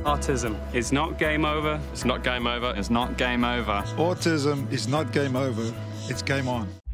Autism is not game over. It's not game over. It's not game over. Autism is not game over. It's game on.